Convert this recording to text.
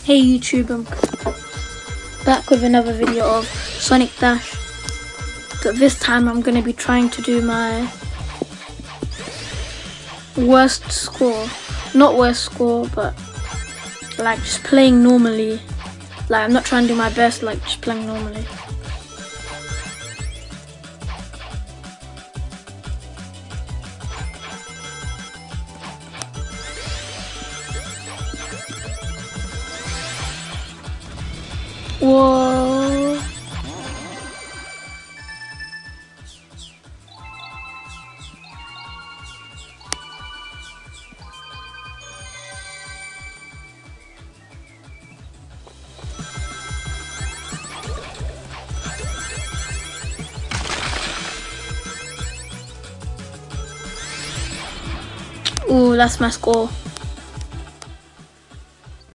Hey YouTube, I'm back with another video of Sonic Dash. But this time I'm going to be trying to do my worst score. Not worst score, but like just playing normally. Like I'm not trying to do my best, like just playing normally. Whoa. Ooh, that's my score.